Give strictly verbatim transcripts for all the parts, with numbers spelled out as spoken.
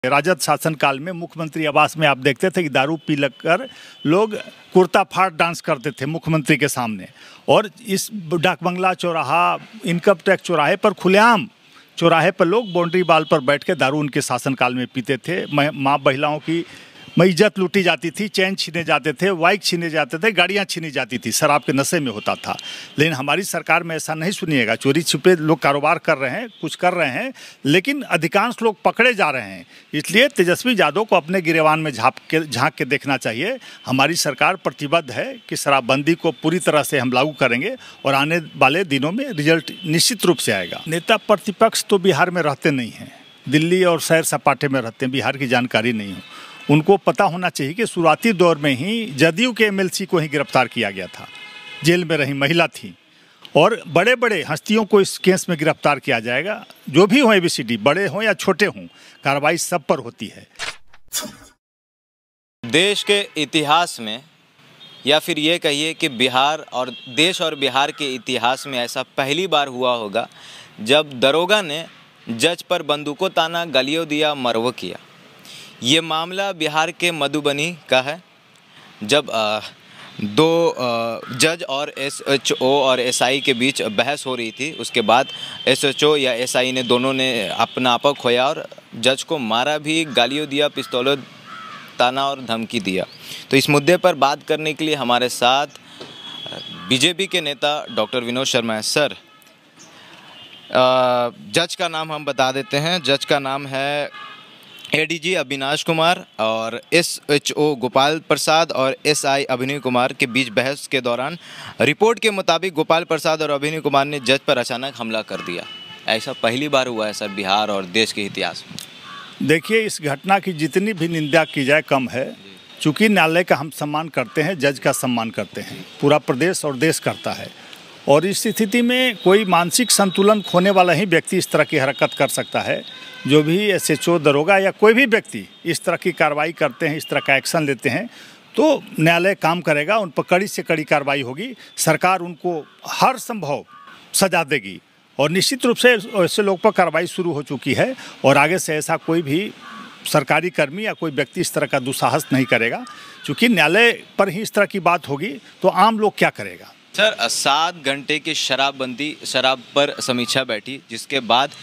राजद शासनकाल में मुख्यमंत्री आवास में आप देखते थे कि दारू पी कर लोग कुर्ता फाड़ डांस करते थे मुख्यमंत्री के सामने। और इस डाक बंगला चौराहा, इनकम टैक्स चौराहे पर खुलेआम चौराहे पर लोग बाउंड्री बाल पर बैठ के दारू उनके शासनकाल में पीते थे। माँ महिलाओं की इज्जत लूटी जाती थी, चैन छीने जाते थे, बाइक छीने जाते थे, गाड़ियां छीनी जाती थी, शराब के नशे में होता था। लेकिन हमारी सरकार में ऐसा नहीं सुनिएगा। चोरी छिपे लोग कारोबार कर रहे हैं, कुछ कर रहे हैं, लेकिन अधिकांश लोग पकड़े जा रहे हैं। इसलिए तेजस्वी यादव को अपने गिरेबान में झाँक के झाँक के देखना चाहिए। हमारी सरकार प्रतिबद्ध है कि शराबबंदी को पूरी तरह से हम लागू करेंगे और आने वाले दिनों में रिजल्ट निश्चित रूप से आएगा। नेता प्रतिपक्ष तो बिहार में रहते नहीं हैं, दिल्ली और सैर सपाटे में रहते हैं, बिहार की जानकारी नहीं हो। उनको पता होना चाहिए कि शुरुआती दौर में ही जदयू के एमएलसी को ही गिरफ्तार किया गया था, जेल में रही महिला थी, और बड़े बड़े हस्तियों को इस केस में गिरफ्तार किया जाएगा। जो भी हो एबीसीडी, बड़े हों या छोटे हों, कार्रवाई सब पर होती है। देश के इतिहास में, या फिर ये कहिए कि बिहार और देश और बिहार के इतिहास में ऐसा पहली बार हुआ होगा जब दरोगा ने जज पर बंदूकों ताना, गालियों दिया, मरवा किया। ये मामला बिहार के मधुबनी का है, जब आ, दो आ, जज और एसएचओ और एसआई के बीच बहस हो रही थी। उसके बाद एसएचओ या एसआई ने दोनों ने अपना आपा खोया और जज को मारा भी, गालियों दिया, पिस्तौलों ताना और धमकी दिया। तो इस मुद्दे पर बात करने के लिए हमारे साथ बीजेपी के नेता डॉक्टर विनोद शर्मा है। सर, आ, जज का नाम हम बता देते हैं। जज का नाम है एडीजी अविनाश कुमार और एसएचओ गोपाल प्रसाद और एसआई अभिनव कुमार के बीच बहस के दौरान रिपोर्ट के मुताबिक गोपाल प्रसाद और अभिनव कुमार ने जज पर अचानक हमला कर दिया। ऐसा पहली बार हुआ है सर बिहार और देश के इतिहास में। देखिए, इस घटना की जितनी भी निंदा की जाए कम है। चूँकि न्यायालय का हम सम्मान करते हैं, जज का सम्मान करते हैं, पूरा प्रदेश और देश करता है। और इस स्थिति में कोई मानसिक संतुलन खोने वाला ही व्यक्ति इस तरह की हरकत कर सकता है। जो भी एसएचओ, दरोगा या कोई भी व्यक्ति इस तरह की कार्रवाई करते हैं, इस तरह का एक्शन लेते हैं, तो न्यायालय काम करेगा, उन पर कड़ी से कड़ी कार्रवाई होगी। सरकार उनको हर संभव सजा देगी और निश्चित रूप से ऐसे लोग पर कार्रवाई शुरू हो चुकी है। और आगे से ऐसा कोई भी सरकारी कर्मी या कोई व्यक्ति इस तरह का दुस्साहस नहीं करेगा। चूँकि न्यायालय पर ही इस तरह की बात होगी तो आम लोग क्या करेगा। सर, सात घंटे की शराबबंदी शराब पर समीक्षा बैठी, जिसके बाद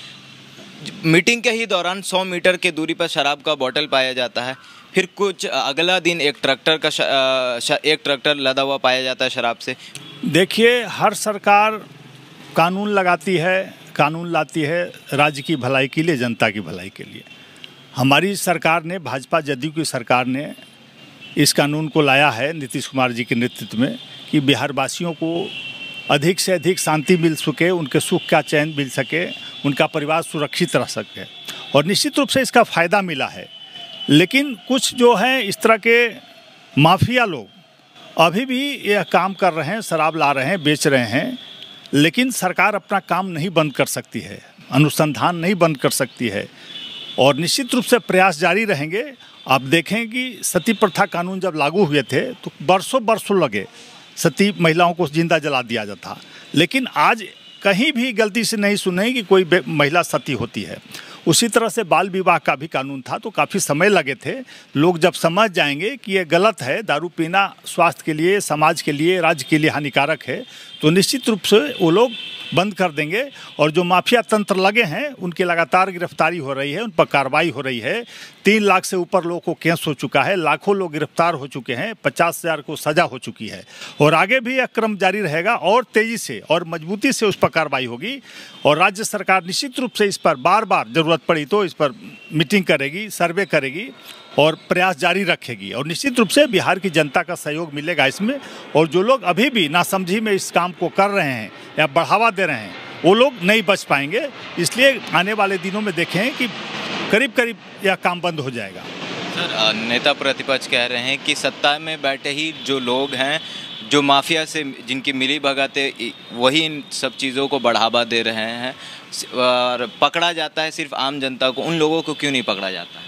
मीटिंग के ही दौरान सौ मीटर के दूरी पर शराब का बोतल पाया जाता है। फिर कुछ अगला दिन एक ट्रैक्टर का श, श, एक ट्रैक्टर लदा हुआ पाया जाता है शराब से। देखिए, हर सरकार कानून लगाती है, कानून लाती है राज्य की भलाई के लिए, जनता की भलाई के लिए। हमारी सरकार ने, भाजपा जदयू की सरकार ने इस कानून को लाया है नीतीश कुमार जी के नेतृत्व में कि बिहार वासियों को अधिक से अधिक शांति मिल सके, उनके सुख का चैन मिल सके, उनका परिवार सुरक्षित रह सके, और निश्चित रूप से इसका फ़ायदा मिला है। लेकिन कुछ जो है इस तरह के माफिया लोग अभी भी यह काम कर रहे हैं, शराब ला रहे हैं, बेच रहे हैं। लेकिन सरकार अपना काम नहीं बंद कर सकती है, अनुसंधान नहीं बंद कर सकती है, और निश्चित रूप से प्रयास जारी रहेंगे। आप देखें कि सती प्रथा कानून जब लागू हुए थे तो बरसों बरसों लगे, सती महिलाओं को जिंदा जला दिया जाता। लेकिन आज कहीं भी गलती से नहीं सुने कि कोई महिला सती होती है। उसी तरह से बाल विवाह का भी कानून था, तो काफ़ी समय लगे थे। लोग जब समझ जाएंगे कि ये गलत है, दारू पीना स्वास्थ्य के लिए, समाज के लिए, राज्य के लिए हानिकारक है, तो निश्चित रूप से वो लोग बंद कर देंगे। और जो माफिया तंत्र लगे हैं उनकी लगातार गिरफ्तारी हो रही है, उन पर कार्रवाई हो रही है। तीन लाख से ऊपर लोगों को केस हो चुका है, लाखों लोग गिरफ्तार हो चुके हैं, पचास हज़ार को सजा हो चुकी है। और आगे भी यह क्रम जारी रहेगा और तेज़ी से और मजबूती से उस पर कार्रवाई होगी। और राज्य सरकार निश्चित रूप से इस पर बार बार ज़रूरत पड़ी तो इस पर मीटिंग करेगी, सर्वे करेगी और प्रयास जारी रखेगी। और निश्चित रूप से बिहार की जनता का सहयोग मिलेगा इसमें। और जो लोग अभी भी नासमझी में इस काम को कर रहे हैं या बढ़ावा दे रहे हैं, वो लोग नहीं बच पाएंगे। इसलिए आने वाले दिनों में देखें कि करीब करीब यह काम बंद हो जाएगा। सर, नेता प्रतिपक्ष कह रहे हैं कि सत्ता में बैठे ही जो लोग हैं, जो माफिया से जिनकी मिली भगत है, वही इन सब चीज़ों को बढ़ावा दे रहे हैं और पकड़ा जाता है सिर्फ आम जनता को। उन लोगों को क्यों नहीं पकड़ा जाता है?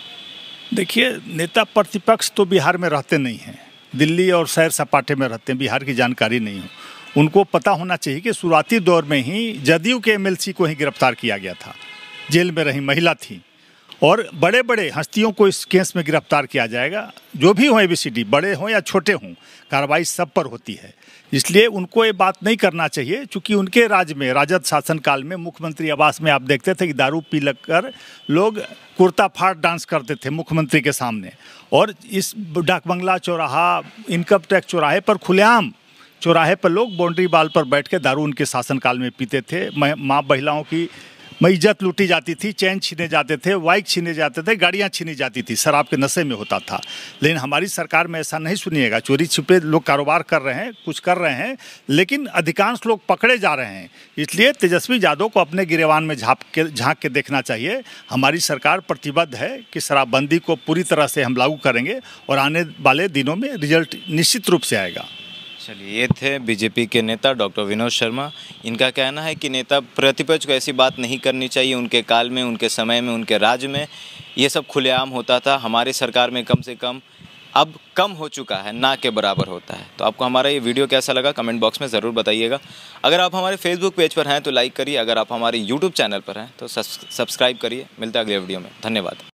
देखिए, नेता प्रतिपक्ष तो बिहार में रहते नहीं हैं, दिल्ली और सैर सपाटे में रहते हैं, बिहार की जानकारी नहीं हो। उनको पता होना चाहिए कि शुरुआती दौर में ही जदयू के एमएलसी को ही गिरफ्तार किया गया था, जेल में रही महिला थी, और बड़े बड़े हस्तियों को इस केस में गिरफ्तार किया जाएगा, जो भी हों एबीसीडी, बड़े हों या छोटे हों, कार्रवाई सब पर होती है। इसलिए उनको ये बात नहीं करना चाहिए, क्योंकि उनके राज में, राजद शासनकाल में मुख्यमंत्री आवास में आप देखते थे कि दारू पी कर लोग कुर्ता फाड़ डांस करते थे मुख्यमंत्री के सामने, और इस डाक बंगला चौराहा, इनकम टैक्स चौराहे पर खुलेआम चौराहे पर लोग बाउंड्री बाल पर बैठ के दारू उनके शासनकाल में पीते थे। माँ महिलाओं की इज्जत लूटी जाती थी, चैन छीने जाते थे, बाइक छीने जाते थे, गाड़ियाँ छीनी जाती थी, शराब के नशे में होता था। लेकिन हमारी सरकार में ऐसा नहीं सुनिएगा। चोरी छिपे लोग कारोबार कर रहे हैं, कुछ कर रहे हैं, लेकिन अधिकांश लोग पकड़े जा रहे हैं। इसलिए तेजस्वी यादव को अपने गिरेबान में झाँक के झाँक के देखना चाहिए। हमारी सरकार प्रतिबद्ध है कि शराबबंदी को पूरी तरह से हम लागू करेंगे और आने वाले दिनों में रिजल्ट निश्चित रूप से आएगा। चलिए, ये थे बीजेपी के नेता डॉक्टर विनोद शर्मा। इनका कहना है कि नेता प्रतिपक्ष को ऐसी बात नहीं करनी चाहिए। उनके काल में, उनके समय में, उनके राज्य में ये सब खुलेआम होता था। हमारी सरकार में कम से कम अब कम हो चुका है, ना के बराबर होता है। तो आपको हमारा ये वीडियो कैसा लगा कमेंट बॉक्स में ज़रूर बताइएगा। अगर आप हमारे फेसबुक पेज पर हैं तो लाइक करिए, अगर आप हमारे यूट्यूब चैनल पर हैं तो सब्सक्राइब करिए। मिलता है अगले वीडियो में। धन्यवाद।